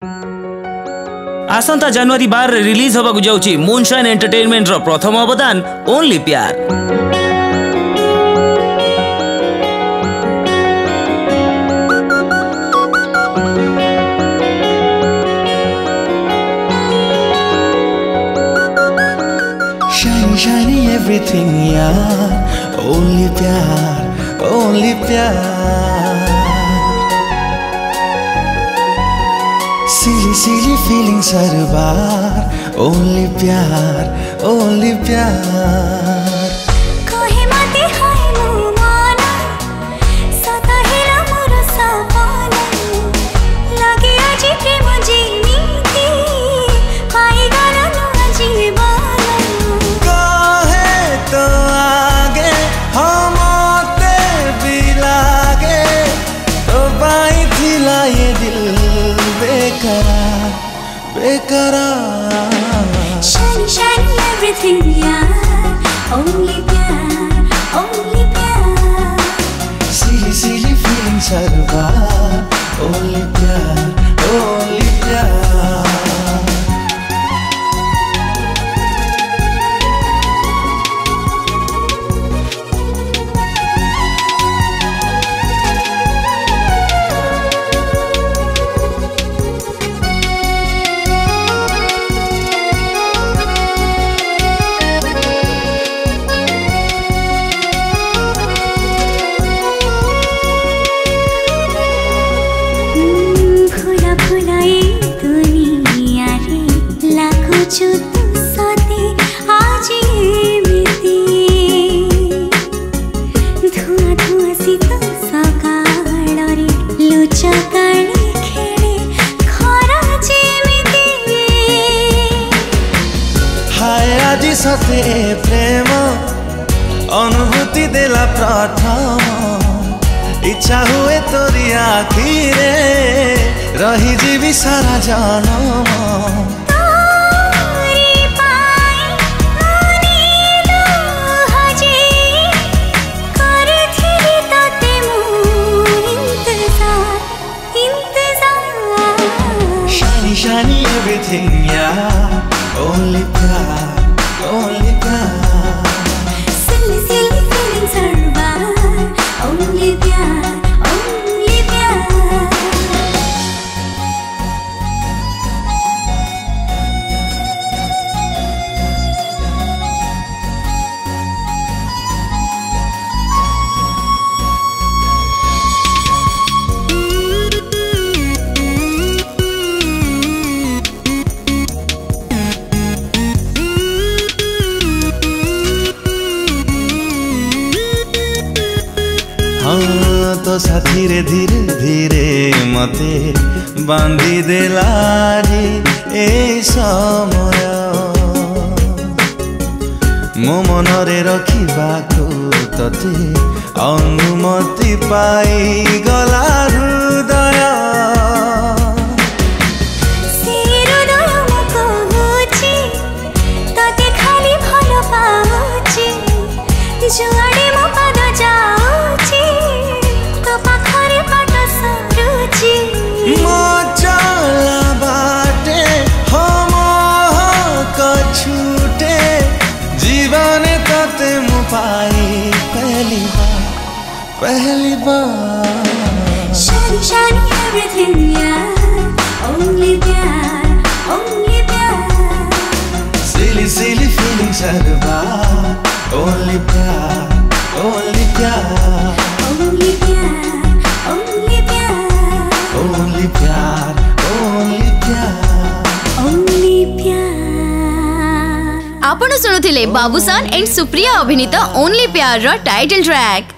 आसंता जनवरी 12 release होगा जाउची moonshine entertainment रो प्रथम अवदान ओनली प्यार। Shiny shiny everything yaar, only प्यार only प्यार। Silly silly feelings हर बार, only प्यार only प्यार। कोहे माते हाय मुमाना, सता हेरा मोर सपना, लगे आजी प्रेम जीनीती, पाई गाना नुआ जीवाना। काहे तो आगे हमते भी लागे, तो बाई थिला ये दिल बेकरार बेकरार। Shiny shiny everything yaar, only प्यार Silly silly feelings हर बार, only प्यार only प्यार। सते प्रेम अनुभूति देला प्रथम, इच्छा हुए तोरी आखिरे रही जीवी सारा जन्म। Shiny shiny everything yaar, only प्यार only प्यार। Silly silly feelings हर बार, only प्यार only प्यार। हाँ तो साथी रे धीरे धीरे मते बांधी देला रे ए समय, मो मनरे रखिबाकू तते अनुमति पाई गला हृदय। से हृदय मो कहूची, तते खाली भल पाऊची, जुआड़े मो पाद जाऊची, तो पाखरे पाट सरुची। मो चला बाटे हम कछूटे, जीवन तते मु पाई पहली बार पहली बार। Shiny shiny everything yaar, only प्यार Silly silly feelings हर बार, only प्यार only प्यार only प्यार only प्यार only आपण सुनुथिले बाबूसान एंड सुप्रिया अभिनीत ओनली प्यार रो टाइटल ट्रैक।